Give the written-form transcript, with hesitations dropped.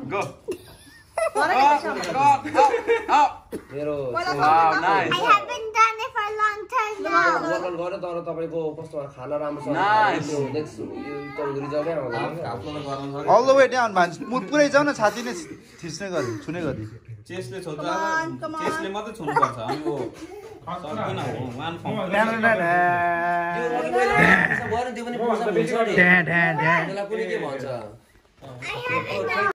Go. मेरो Wow, nice. I haven't done it for a long time now. Workout गरेर तर तपाईको कस्तो खाना राम्रो छ Nice. नेक्स्ट तपाईको रिजल्टै आउँदैन All the way down man. पुरै जाऊ न छाती नै थिच्ने गरी छुने गरी चेस्टले छोड्छ चेस्टले मात्रै छुनु पर्छ अनि वो सक्दैन हो वान फर्म त्यो अघि मैले गरे त्यो पनि पुस हुन्छ नि त्यसलाई कुनै के भन्छ I haven't done